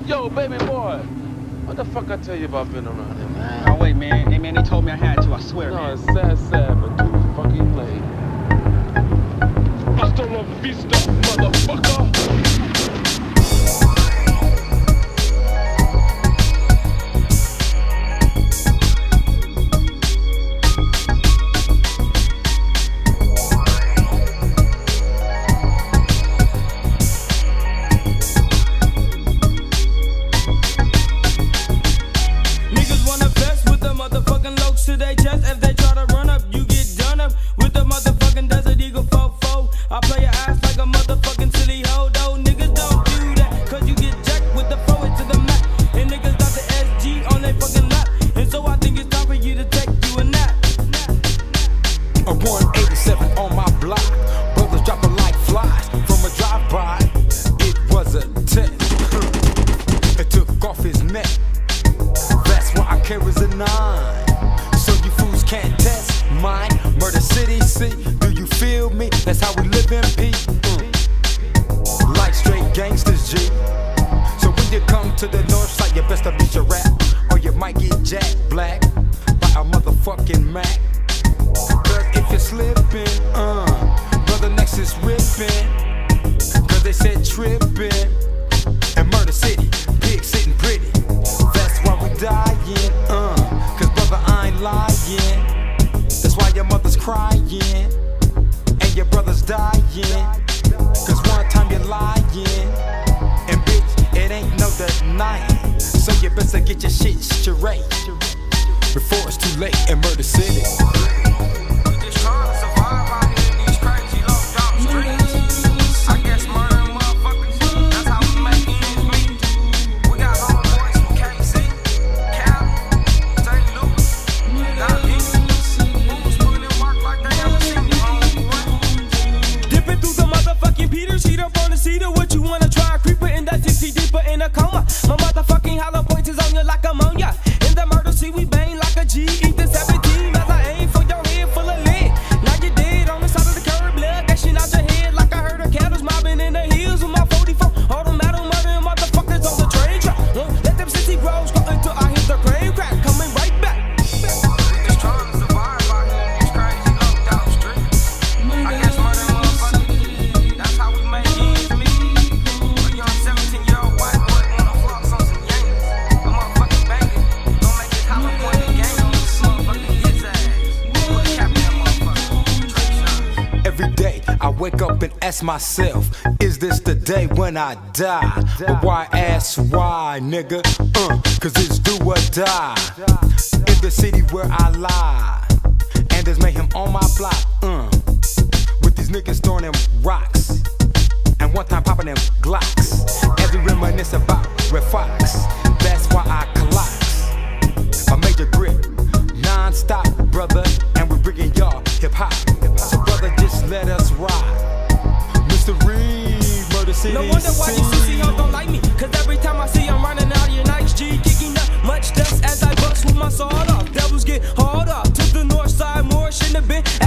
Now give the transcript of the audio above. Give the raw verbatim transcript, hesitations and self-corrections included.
Yo, baby boy, what the fuck I tell you about being around here, man? Oh, wait, man. Hey, man, they told me I had to, I swear, no, man. it's sad, sad, but too fucking late. Hasta la vista, motherfucker! To their chest, if they try to run up, you get done up with the motherfucking Desert Eagle fofo. I play your ass like a motherfucking silly ho, though. Niggas don't do that, cause you get jacked with the forward to the mat. And niggas got the S G on their fucking lap. And so I think it's time for you to take you a nap. A one eighty-seven on my block. Brothers dropping like flies from a drive-by. It was a ten. It took off his neck. That's why I carry a nine. So you fools can't test mine. Murder City, see, do you feel me? That's how we live in peace. Mm. Like straight gangsters, G. So when you come to the north side, you best to beat your rap, or you might get jacked black by a motherfucking Mac. Cause if you're slipping, uh, brother next is ripping. Cause they said tripping. And Murder City, pig sitting pretty. That's why we dying, uh. Cause brother, I ain't lying. That's why your mother's crying and your brother's dying. Cause one time you're lying, and bitch, it ain't no denying. So you better get your shit straight before it's too late in Murder City. What you wanna try, creeper in that sixty deeper in a coma. My motherfucking hollow points is on you like ammonia. In the murder scene we bang like a G. Eat the seventeen as I aim for your head full of lead. Now you dead on the side of the curb, blood dashing out your head like I heard of cattle's mobbing in the hills with my forty-four. Automatic murdering motherfuckers on the train track. Won't let them sissy bros go until I hit the crane crack. Coming right back. Just trying to survive out here in these crazy locked out streets. I guess murder motherfuckers, that's how we make it. Every day I wake up and ask myself, is this the day when I die? But why ask why, nigga? Uh, cause it's do or die. In the city where I lie, and there's mayhem on my block. Uh, with these niggas throwing them rocks, and one time popping them Glocks. Every reminisce about Red Fox. That's why I collapse. A major grip, non-stop, brother, and we're bringing y'all hip-hop. So brother, just let us ride. Mister Reed, Murder City. No wonder why you C C hoes don't like me. Cause every time I see I'm running out of your nice G, kicking up much dust as I bust with my sword off. Devils get hauled off to the north side, more shouldn't have been